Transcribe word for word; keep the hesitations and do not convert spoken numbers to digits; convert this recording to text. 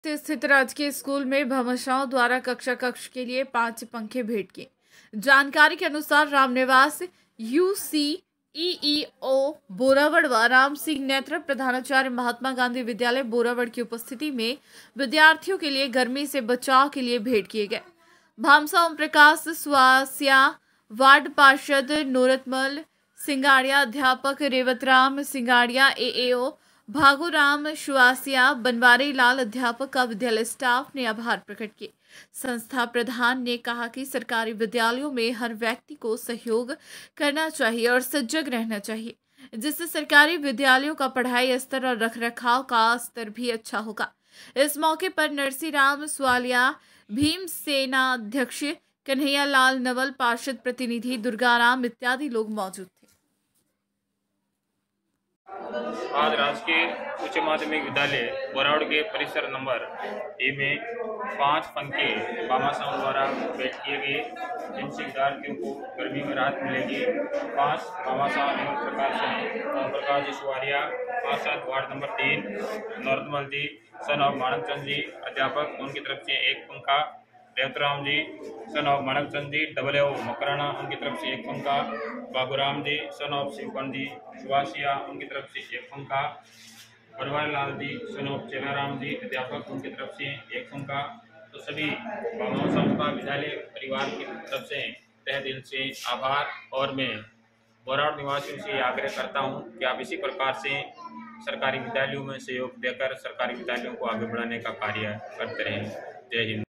स्थित राजकीय स्कूल में भामाशाहों द्वारा कक्षा कक्ष के लिए पांच पंखे भेंट किए। जानकारी के अनुसार रामनिवास यूसीईईओ बोरावड़ व राम सिंह नेत्र प्रधानाचार्य महात्मा गांधी विद्यालय बोरावड़ की उपस्थिति में विद्यार्थियों के लिए गर्मी से बचाव के लिए भेंट किए गए। भामसा ओम प्रकाश स्वास्या, वार्ड पार्षद नूरतमल सिंगाड़िया, अध्यापक रेवतराम सिंगाड़िया, एएओ भागुराम शुआसिया, बनवारी लाल अध्यापक का विद्यालय स्टाफ ने आभार प्रकट किए। संस्था प्रधान ने कहा कि सरकारी विद्यालयों में हर व्यक्ति को सहयोग करना चाहिए और सजग रहना चाहिए, जिससे सरकारी विद्यालयों का पढ़ाई स्तर और रखरखाव का स्तर भी अच्छा होगा। इस मौके पर नरसीराम स्वालिया, भीमसेना अध्यक्ष कन्हैया लाल नवल, पार्षद प्रतिनिधि दुर्गाराम इत्यादि लोग मौजूद थे। आज राजकीय उच्च माध्यमिक विद्यालय बोरावड़ के परिसर नंबर ए में पांच पंखे भामाशाहों द्वारा भेंट किए गए, जिनसे विद्यार्थियों को गर्मी में राहत मिलेगी। पांच भामाशाह नियम प्रकार से ओम प्रकाश जी सुवारिया, पार्षद वार्ड नंबर तीन, नॉर्दमल जी सन ऑफ माणक चंद जी अध्यापक, उनकी तरफ से एक पंखा, रेवतराम जी सन ऑफ माणक चंद जी डबल ओ मकराना, उनकी तरफ से एक पंखा, बाबूराम जी सन ऑफ शिवकर्ण जी सुभाषिया, उनकी तरफ से एक पंखा, बनवारी लाल जी सन ऑफ चेलाराम जी अध्यापक, उनकी तरफ से एक पंखा। तो सभी भामाशाहों का विद्यालय परिवार की तरफ से तहे दिल से आभार। और मैं बोरावड़ निवासियों से आग्रह करता हूं कि आप इसी प्रकार से सरकारी विद्यालयों में सहयोग देकर सरकारी विद्यालयों को आगे बढ़ाने का कार्य करते रहें। जय हिंद।